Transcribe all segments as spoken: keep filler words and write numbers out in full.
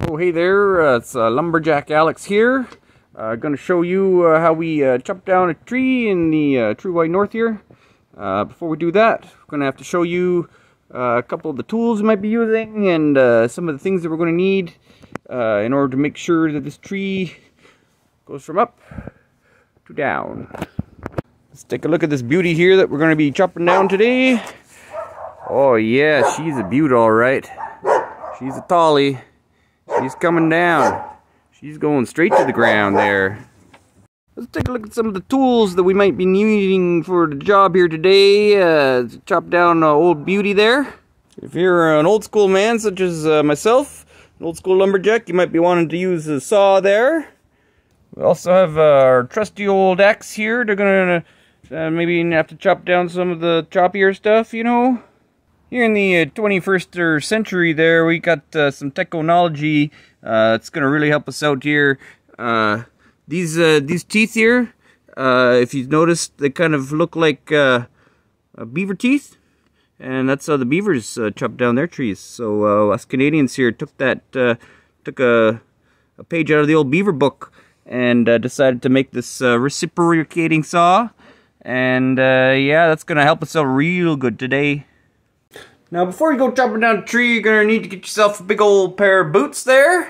Oh, hey there, uh, it's uh, Lumberjack Alex here. Uh, going to show you uh, how we uh, chop down a tree in the uh, True White North here. Uh, before we do that, we're going to have to show you uh, a couple of the tools we might be using and uh, some of the things that we're going to need uh, in order to make sure that this tree goes from up to down. Let's take a look at this beauty here that we're going to be chopping down today. Oh yeah, she's a beaut, all right. She's a tallie. She's coming down. She's going straight to the ground there. Let's take a look at some of the tools that we might be needing for the job here today uh, to chop down an old beauty there. If you're an old school man such as uh, myself, an old school lumberjack, you might be wanting to use a saw there. We also have uh, our trusty old axe here. They're gonna uh, maybe have to chop down some of the choppier stuff, you know. Here in the uh, twenty-first century there, we got uh, some technology uh, that's going to really help us out here. Uh, these uh, these teeth here, uh, if you've noticed, they kind of look like uh, uh, beaver teeth. And that's how the beavers uh, chop down their trees. So uh, us Canadians here took that, uh, took a, a page out of the old beaver book and uh, decided to make this uh, reciprocating saw. And uh, yeah, that's going to help us out real good today. Now, before you go chopping down a tree, you're going to need to get yourself a big old pair of boots there.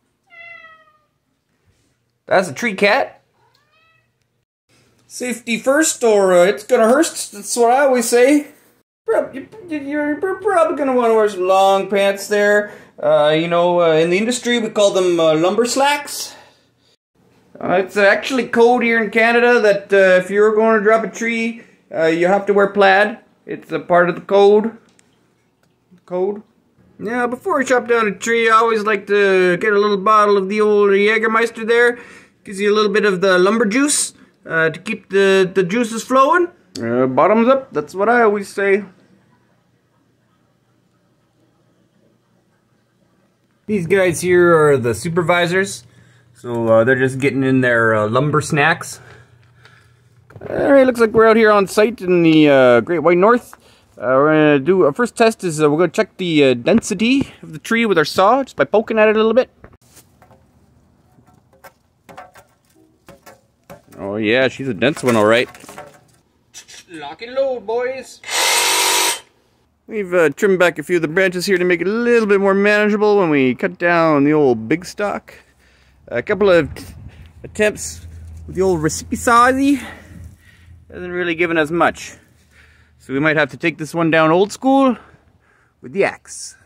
That's a tree cat. Safety first, or uh, it's going to hurt. That's what I always say. You're probably going to want to wear some long pants there. Uh, you know, uh, in the industry, we call them uh, lumber slacks. Uh, it's actually code here in Canada that uh, if you're going to drop a tree, uh, you have to wear plaid. It's a part of the code. Code. Now, before we chop down a tree, I always like to get a little bottle of the old Jägermeister there. Gives you a little bit of the lumber juice uh, to keep the, the juices flowing. Uh, bottoms up, that's what I always say. These guys here are the supervisors. So uh, they're just getting in their uh, lumber snacks. Alright, looks like we're out here on site in the uh, Great White North. Uh, we're going to do, our first test is uh, we're going to check the uh, density of the tree with our saw, just by poking at it a little bit. Oh yeah, she's a dense one, alright. Lock and load, boys! We've uh, trimmed back a few of the branches here to make it a little bit more manageable when we cut down the old big stock. A couple of attempts with the old recipe sawzy hasn't really given us much. So we might have to take this one down old school with the axe.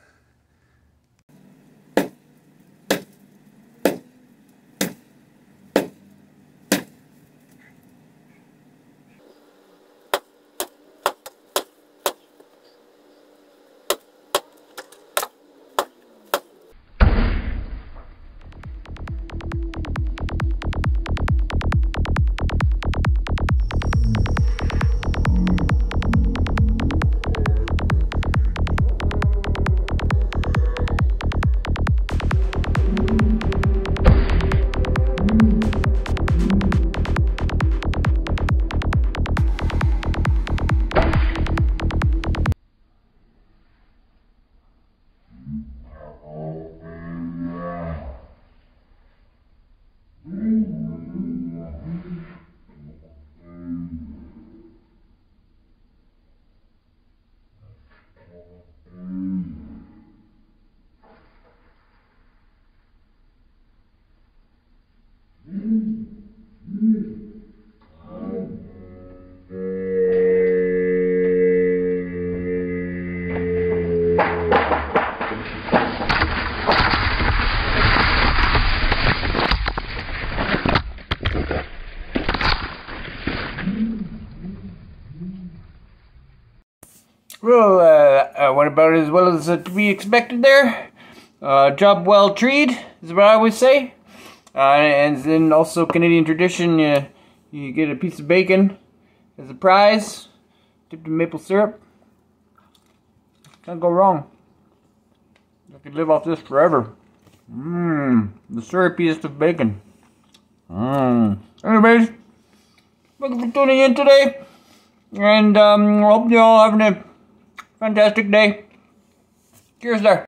Well, uh, uh, went about as well as uh, to be expected there. Uh, job well treed, is what I always say. Uh, and then also Canadian tradition, uh, you get a piece of bacon as a prize, dipped in maple syrup. Can't go wrong. I could live off this forever. Mmm, the syrupiest of bacon. Mmm. Anyways, thank you for tuning in today. And um, I hope you all having a fantastic day. Cheers there.